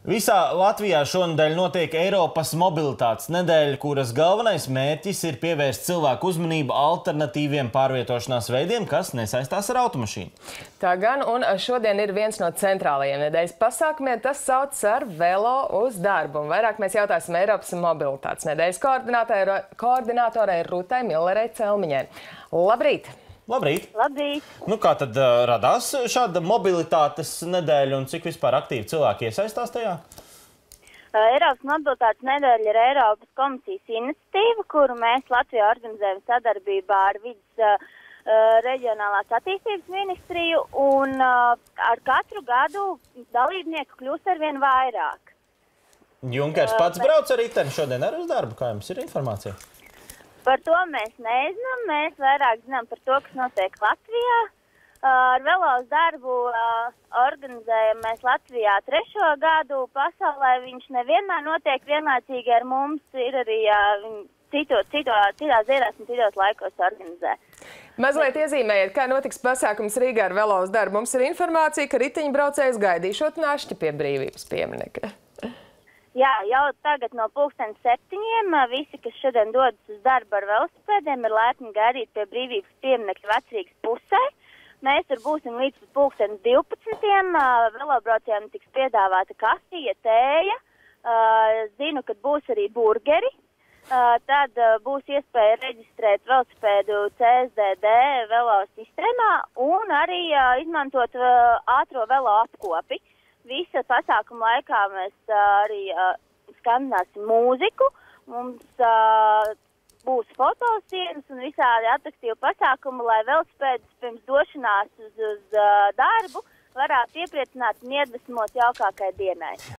Visā Latvijā šonedēļ notiek Eiropas mobilitātes nedēļa, kuras galvenais mērķis ir pievērst cilvēku uzmanību alternatīviem pārvietošanās veidiem, kas nesaistās ar automašīnu. Tā gan, un šodien ir viens no centrālajiem nedēļas pasākumiem, tas sauc ar velo uz darbu. Un vairāk mēs jautāsim Eiropas mobilitātes nedēļas koordinātorai Rutai Millerei Celmiņai. Labrīt! Labrīt! Labrīt! Nu, kā tad radās šāda mobilitātes nedēļa un cik vispār aktīvi cilvēki iesaistās tajā? Eiropas mobilitātes nedēļa ir Eiropas komisijas iniciatīva, kuru mēs Latvijā organizējam sadarbībā ar Vides reģionālās attīstības ministriju, un ar katru gadu dalībnieku kļūst arvien vairāk. Junkers pats brauc ar riteni šodien arī uz darbu, kā jums ir informācija? Par to mēs nezinām, mēs vairāk zinām par to, kas notiek Latvijā. Ar velo uz darbu organizējam mēs Latvijā 3. gadu. Pasaulē viņš nevienmēr notiek vienlaicīgi ar mums, ir arī citās dienās un citos laikos organizē. Mazliet iezīmējiet, kā notiks pasākums Rīgā ar velo uz darbu. Mums ir informācija, ka riteņbraucējs gaidīšot našķi pie Brīvības pieminekļa. Jā, jau tagad no 7:00 visi, kas šodien dodas uz darbu ar velosipēdiem, ir laipni gaidīt pie Brīvības pieminekļa Vecrīgas pusē. Mēs tur būsim līdz 12:00. Velobraucējiem tiks piedāvāta kafija, tēja. Zinu, ka būs arī burgeri. Tad būs iespēja reģistrēt velosipēdu CSDD velo sistēmā un arī izmantot ātro velo apkopi. Visa pasākuma laikā mēs arī skandināsim mūziku, mums būs fotosienas un visādi atraktīvi pasākumi, lai velosipēdus pirms došanās uz darbu varētu iepriecināt un iedvesmot jaukākai dienai.